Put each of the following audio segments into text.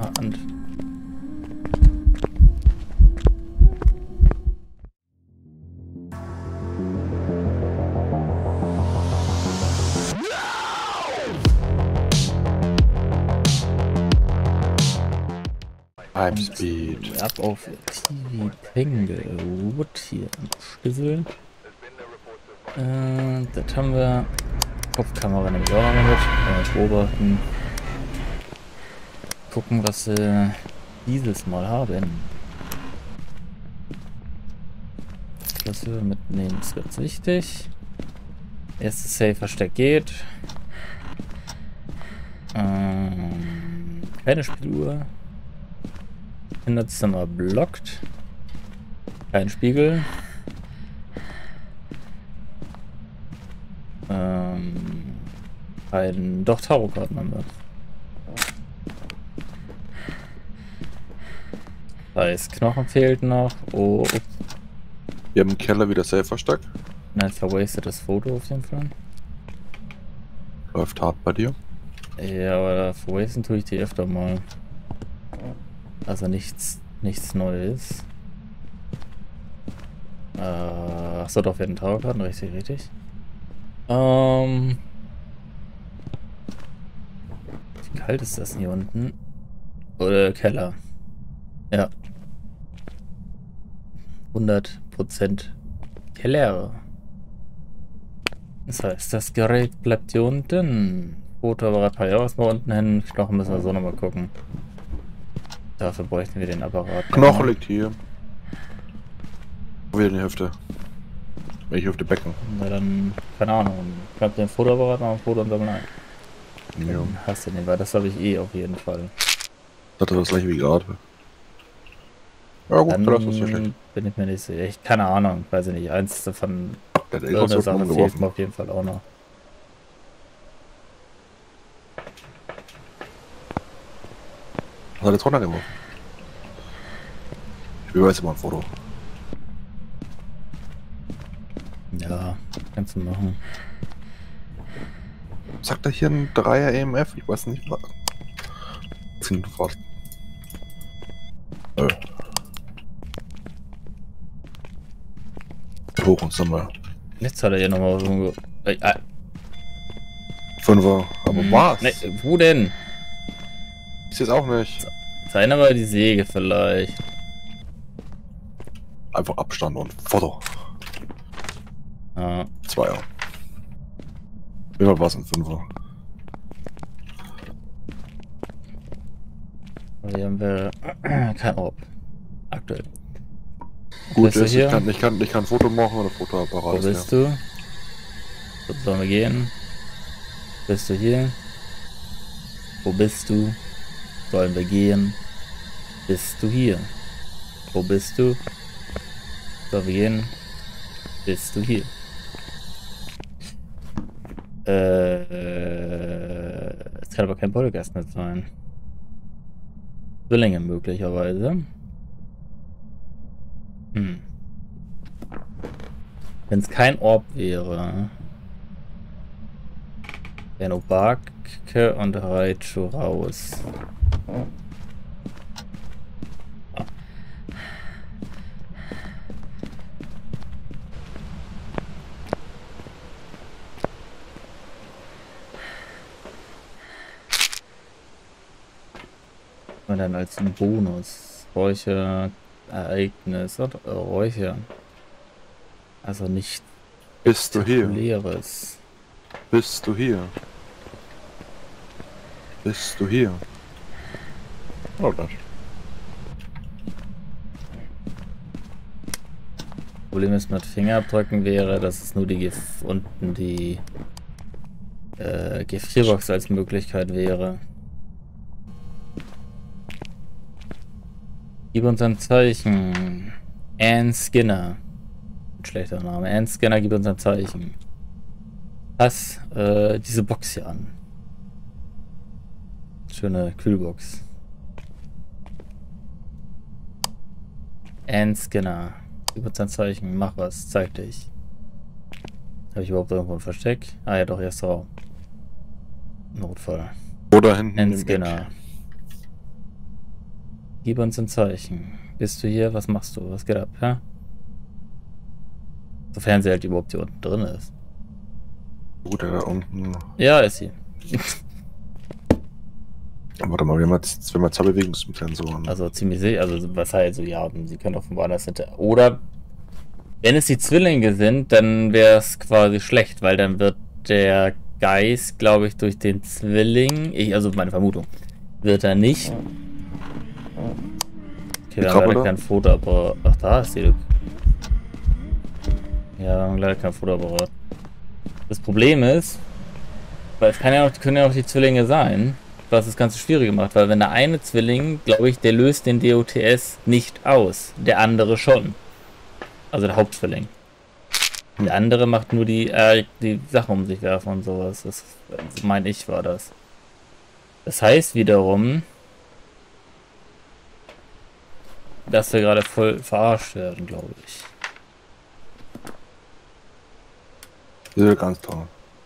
Hand. Hypespeed. Ab auf TV Pengelwood hier im Schlüssel. Das haben wir. Kopfkamera nämlich auch noch mit. Beobachten. Gucken, was wir dieses Mal haben. Schlüssel mitnehmen ist ganz wichtig. Erstes Safe-Versteck geht. Keine Spieluhr. Kinderzimmer blockt. Kein Spiegel. Doch Tarotkarten haben wir. Da ist Knochen fehlt noch. Oh. Wir haben im Keller wieder Safe versteckt. Ein verwastetes Foto auf jeden Fall. Läuft hart bei dir. Ja, aber verwasten tue ich die öfter mal. Also nichts Neues. Achso, doch, wir hatten Tarotkarten, richtig. Wie kalt ist das hier unten? Oder Keller? Ja. 100% Keller. Das heißt, das Gerät bleibt hier unten. Fotoapparat paar Jahre mal unten hin. Knochen müssen wir so nochmal gucken. Dafür bräuchten wir den Apparat. Knochen liegt hier. Wieder in die Hüfte. Welche Hüfte Becken? Na dann, keine Ahnung. Ich hab den Fotoapparat, mal ein Foto und sammeln ein. Ja. Dann hast du den, weil das habe ich eh auf jeden Fall. Hatte das gleiche wie gerade. Ja gut, Dann das ist so schlecht. bin ich mir nicht sicher. Keine Ahnung, weiß ich nicht. Eins davon, Der hat irgendeine Sache fehlt umgeworfen. mir auf jeden Fall auch noch. Was hat er jetzt runtergeworfen? Ich beweise mal ein Foto. Ja, kannst du machen. Sagt er hier ein 3er EMF? Ich weiß nicht was. Ziehen sofort. Hoch und Sommer. Jetzt hat er hier nochmal was umge... Fünfer. Aber was? Ne, wo denn? Ich seh's auch nicht. Seien aber die Säge vielleicht. Einfach Abstand und Foto. Ja. 2er. Wie viel war es ein Fünfer? Hier haben wir kein Orb. Aktuell. Gut, Bist du ist, hier? ich kann ein Foto machen oder Fotoapparat. Wo ist bist ja. du? Wo sollen wir gehen? Bist du hier? Wo bist du? Sollen wir gehen? Bist du hier? Wo bist du? Sollen wir gehen? Bist du hier? Es kann aber kein Poltergeist mehr sein. Zwillinge möglicherweise. Wenn es kein Orb wäre, wären Obake und Raichu raus. Und dann als Bonus Räuche, Ereignis und Räuche. Also nicht Bist du hier? Leeres. Bist du hier? Bist du hier? Oh Gott. Problem ist mit Fingerabdrücken wäre, dass es nur die unten die G4-Box als Möglichkeit wäre. Gib uns ein Zeichen. Ann Skinner. Schlechter Name. Ann Skinner, gib uns ein Zeichen. Pass diese Box hier an. Schöne Kühlbox. Ann Skinner. Gib uns ein Zeichen. Mach was. Zeig dich. Habe ich überhaupt irgendwo ein Versteck? Ah ja, doch, erster Raum. Notfall. Oder hinten Ann im Skinner. Eck. Gib uns ein Zeichen. Bist du hier? Was machst du? Was geht ab, ja? Sofern sie halt überhaupt hier unten drin ist. Gut, da unten. Ja, ist sie. Warte mal, wir haben jetzt zweimal zwei Bewegungssensoren. Also ziemlich sicher, also was halt so, ja, sie können auch von woanders hinter. Oder wenn es die Zwillinge sind, dann wäre es quasi schlecht, weil dann wird der Geist, glaube ich, durch den Zwilling, also meine Vermutung, wird er nicht. Okay, wir haben leider kein Fotoapparat. Ach, da ist die. Ja, wir haben leider kein Fotoapparat. Das Problem ist, weil es können ja auch die Zwillinge sein, was das Ganze schwierig macht, weil wenn der eine Zwilling, glaube ich, der löst den DOTS nicht aus, der andere schon. Also der Hauptzwilling. Der andere macht nur die Sachen um sich werfen und sowas. Das meine ich, war das. Das heißt wiederum, dass wir gerade voll verarscht werden, glaube ich. Ja, ganz toll.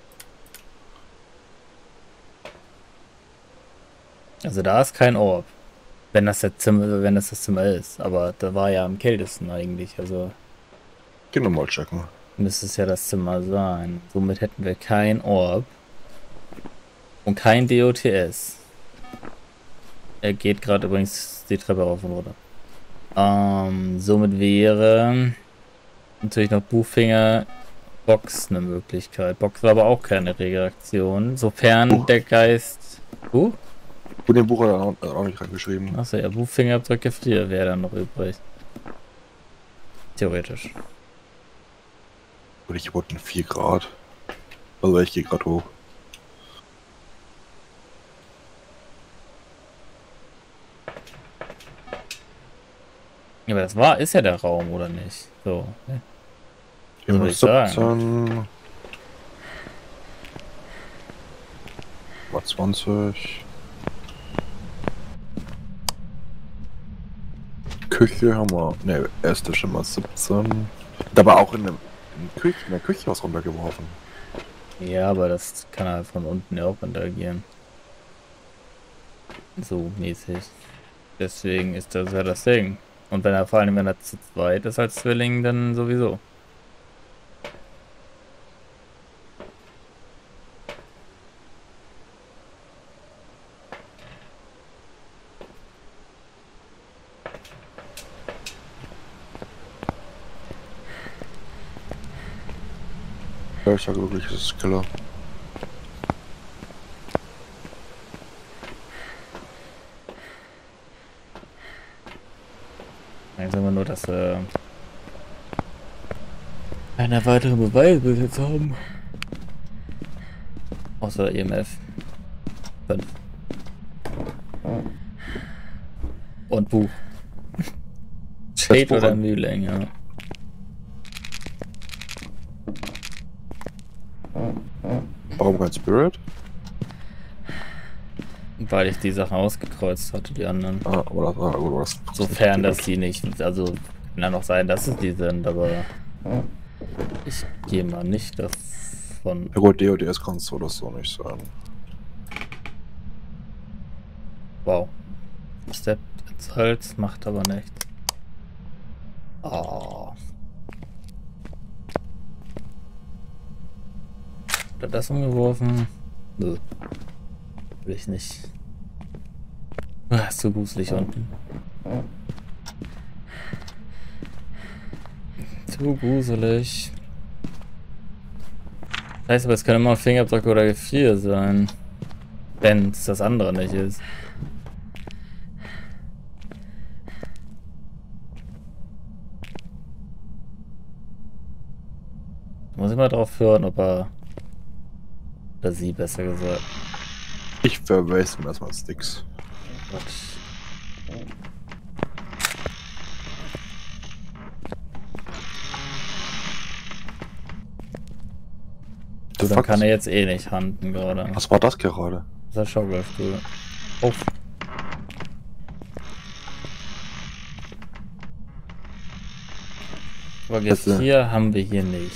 Also da ist kein Orb. Wenn das das Zimmer ist. Aber da war ja am kältesten eigentlich. Also Gehen wir mal checken. müsste es ja das Zimmer sein. Somit hätten wir kein Orb. Und kein DOTS. Er geht gerade übrigens die Treppe rauf und runter. Somit wäre natürlich noch Buchfinger Box eine Möglichkeit. Box war aber auch keine Reaktion. Sofern der Geist... Und den Buch hat er auch nicht reingeschrieben. Achso, ja, Buchfingerabdrücke 4 wäre dann noch übrig. Theoretisch. Und ich wurde 4 Grad. Also ich gehe gerade hoch. Ja, aber ist ja der Raum, oder nicht? So. Ne? Wir haben 17. Mal 20. Küche haben wir. Ne, erste schon mal 17. Da war auch in der Küche was runtergeworfen. Ja, aber das kann halt von unten ja auch interagieren. So mäßig. Deswegen ist das ja das Ding. Und vor allem, wenn er zu zweit ist als Zwilling, dann sowieso. Ja, ich sage wirklich, es ist Killer. Jetzt haben wir nur, dass wir einen weiteren Beweis bis jetzt haben. Außer EMF 5. Und Buch. Shade oder Mühling, ja. Warum kein Spirit? Weil ich die Sachen ausgekreuzt hatte, die anderen. Ah, aber das Sofern, dass die nicht, also kann ja noch sein, dass es die sind, aber ich gehe mal nicht davon. Ja gut, DODS kannst du das so nicht sagen. Wow. Step ins Holz, macht aber nichts. Oh. Hat er das umgeworfen? Nö. Will ich nicht. Ah, ist so gruselig unten. Zu gruselig. Das heißt aber, es kann immer Fingerabdruck oder 4 sein. Wenn es das andere nicht ist. Muss ich mal drauf hören, ob er oder sie besser gesagt. Ich verweise mir erstmal Sticks. So, dann kann er jetzt eh nicht handen gerade. Was war das gerade? Das ist Schaukelstuhl. Oh. Aber jetzt hier haben wir hier nicht.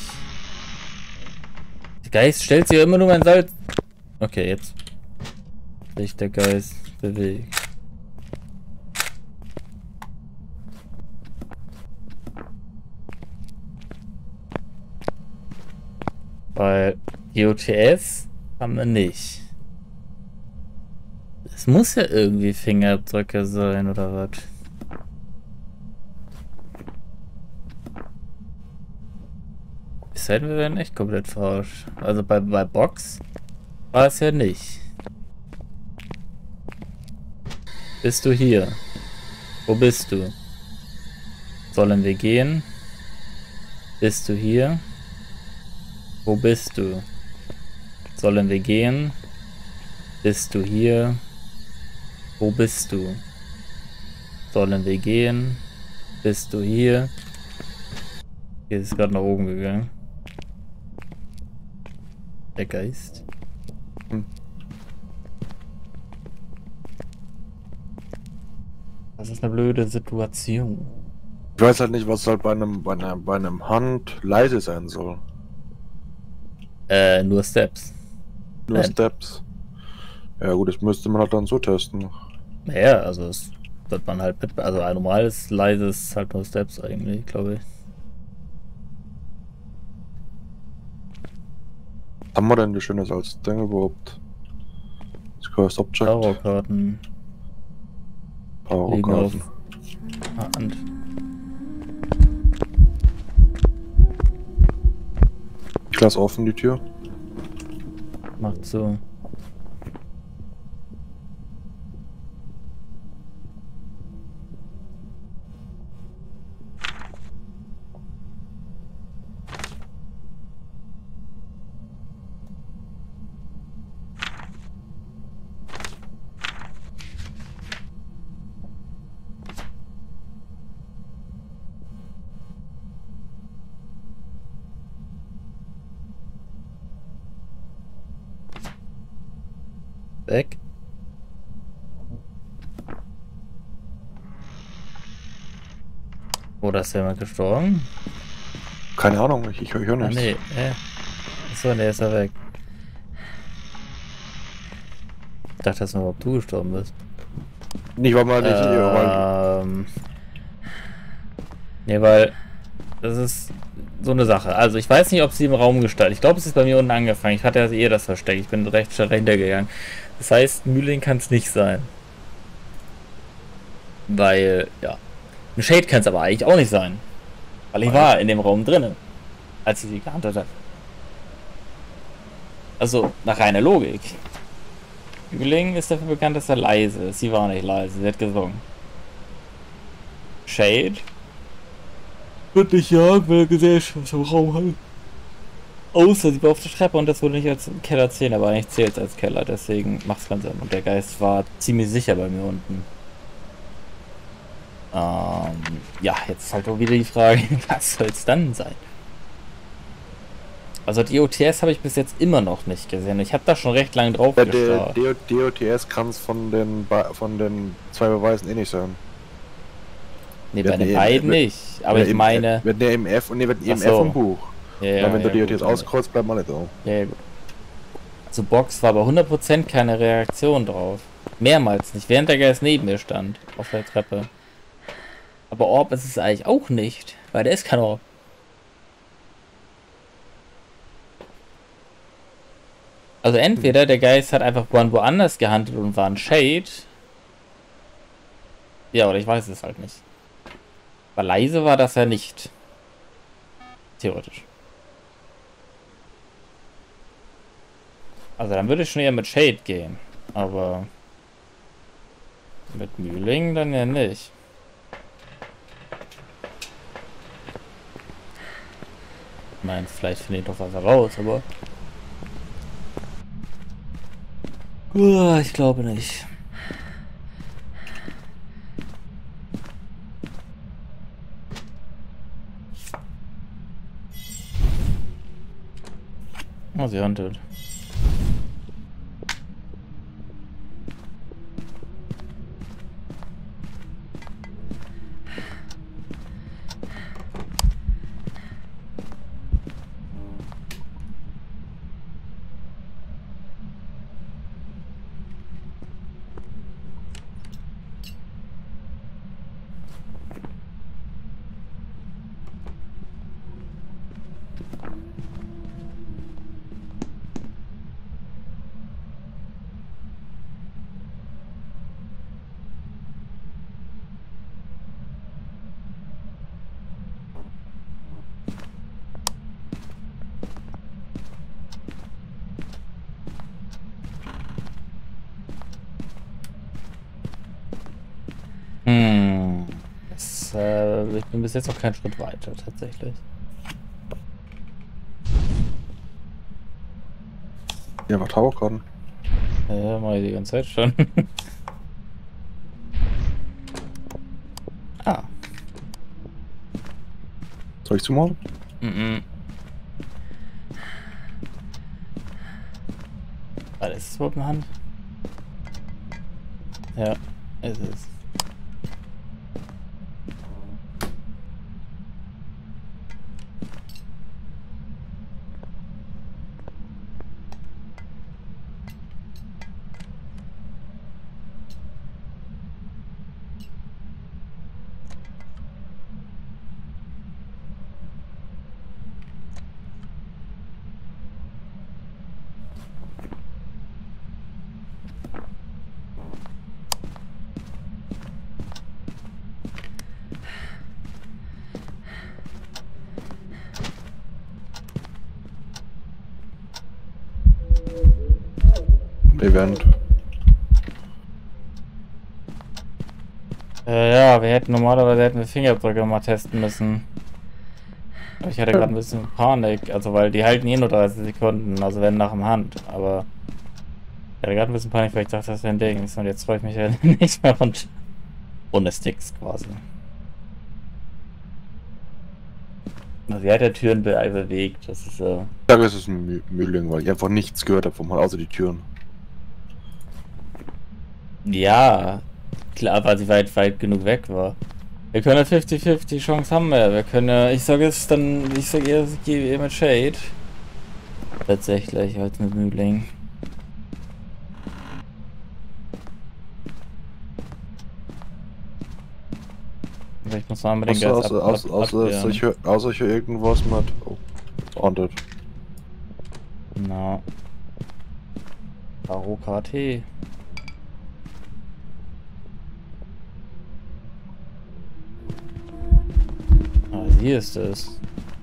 Der Geist stellt sich ja immer nur mein Salz. Okay, jetzt sich der Geist bewegt. Weil GOTS haben wir nicht. Es muss ja irgendwie Fingerabdrücke sein, oder was? Es sei denn, wir werden echt komplett verarscht. Also bei Box war es ja nicht. Bist du hier? Wo bist du? Sollen wir gehen? Bist du hier? Wo bist du? Sollen wir gehen? Bist du hier? Wo bist du? Sollen wir gehen? Bist du hier? Hier ist gerade nach oben gegangen. Der Geist. Das ist eine blöde Situation. Ich weiß halt nicht, was halt bei einem Hand leise sein soll. Nur Steps. Nur Steps. Ja gut, das müsste man halt dann so testen. Naja, also es wird man halt mit, also ein normales, leises halt nur Steps eigentlich, glaube ich. Was haben wir denn die Schönes als Ding überhaupt? Das Cursed Object. Tarotkarten liegen auf Tarotkarten. Hand. Ich lasse offen die Tür. Macht so. Weg. Oder ist jemand gestorben? Keine Ahnung, ich höre Ah, nichts. nee, Achso, der ist ja weg. Ich dachte, dass überhaupt du gestorben bist. Nicht, weil man nicht weil Nee, weil das ist so eine Sache. Also ich weiß nicht, ob sie im Raum gestaltet. Ich glaube, es ist bei mir unten angefangen. Ich hatte ja eh das Versteck. Ich bin recht schnell hintergegangen. Das heißt, Mühling kann es nicht sein. Weil, ja. Ein Shade kann es aber eigentlich auch nicht sein. Weil ich war in dem Raum drinnen, als sie gehandelt hat. Also, nach reiner Logik. Mühling ist dafür bekannt, dass er leise ist. Sie war nicht leise, sie hat gesungen. Shade wird nicht jagen, weil er Gesellschaft im Raum hat. Außer sie war auf der Treppe und das wurde nicht als Keller zählen, aber eigentlich zählt es als Keller, deswegen macht es keinen Sinn. Und der Geist war ziemlich sicher bei mir unten. Ja, jetzt ist halt auch wieder die Frage, was soll es dann sein? Also die OTS habe ich bis jetzt immer noch nicht gesehen. Ich habe da schon recht lange drauf geschaut. DOTS kann es von den zwei Beweisen eh nicht sein. Nee, bei den beiden nicht. Aber ich meine... Wir hatten ja EMF und wir hatten EMF im Buch. Ja, wenn ja, du DOTS auskreuzt, bleibt man nicht da. Ja, gut. Also Box war aber 100% keine Reaktion drauf. Mehrmals nicht, während der Geist neben mir stand. Auf der Treppe. Aber Orb ist es eigentlich auch nicht, weil der ist kein Orb. Also entweder der Geist hat einfach woanders gehandelt und war ein Shade. Ja, oder ich weiß es halt nicht. Weil leise war das ja nicht. Theoretisch. Also dann würde ich schon eher mit Shade gehen. Aber mit Mühling dann ja nicht. Ich meine, vielleicht finde ich doch was heraus, aber... ich glaube nicht. Oh, sie handelt. Hm. Ich bin bis jetzt noch keinen Schritt weiter, tatsächlich. Ja, war Towercon. Ja, mach ich die ganze Zeit schon. Ah. Soll ich zumachen? Mhm. Ist es überhaupt eine Hand? Ja, ist es. Event. Ja, normalerweise hätten wir Fingerabdrücke mal testen müssen. Aber ich hatte gerade ein bisschen Panik, also weil die halten eh nur 30 Sekunden, also wenn nach dem Hand, aber ich hatte gerade ein bisschen Panik, weil ich dachte, das wäre ein Ding. Und jetzt freue ich mich ja nicht mehr und ohne Sticks quasi. Also sie hat ja Türen bewegt, das ist so. Ich sage, es ist ein Mühling, weil ich einfach nichts gehört habe vom Hall, außer die Türen. Ja, klar, weil sie weit genug weg war. Wir können eine 50-50 Chance haben wir können ja, ich sage eher, ich gehe eher mit Shade. Tatsächlich, als mit Mühling. Ich muss mal mit den Geist außer ich höre irgendwas mit. Oh, Haunted. Na. Karo KT. Ah, sie ist es.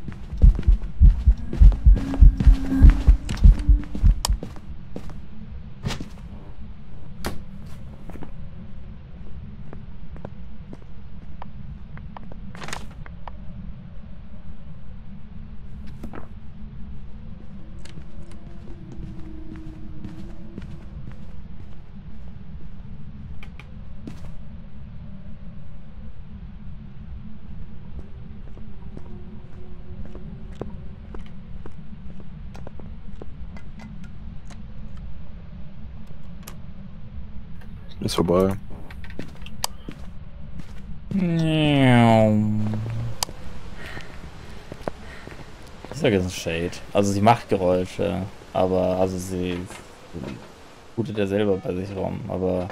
Ist vorbei. Ich sage, es ist Shade. Also sie macht Geräusche, aber also sie bootet ja selber bei sich rum, aber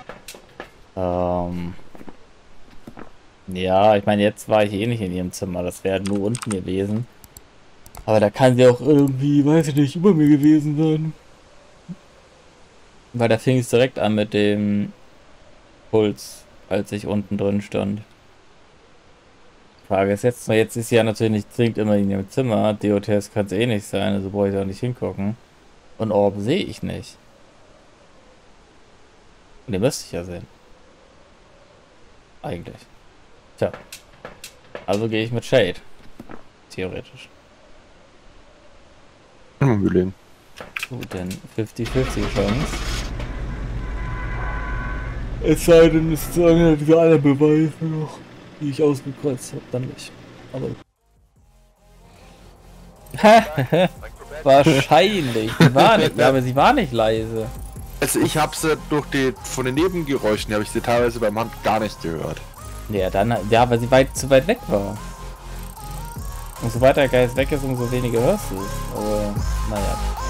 ja, ich meine, jetzt war ich eh nicht in ihrem Zimmer, das wäre nur unten gewesen. Aber da kann sie auch irgendwie, weiß ich nicht, über mir gewesen sein. Weil da fing es direkt an mit dem Puls, als ich unten drin stand. Frage ist jetzt ist sie ja natürlich nicht zwingend immer in ihrem Zimmer. DOTS kann es eh nicht sein, also brauche ich auch nicht hingucken. Und Orb sehe ich nicht. Und den müsste ich ja sehen. Eigentlich. Tja. Also gehe ich mit Shade. Theoretisch. Mühling. Gut, dann 50-50 Chance. Es sei denn, es ist einer dieser anderen Beweise noch, die ich ausgekreuzt habe, dann nicht. Aber. Wahrscheinlich. Sie war nicht, ja, aber sie war nicht leise. Also ich habe sie von den Nebengeräuschen, habe ich sie teilweise beim Hand gar nicht gehört. Ja, dann, ja, weil sie zu weit weg war. Umso weiter der Geist weg ist, umso weniger hörst du es. Aber, naja.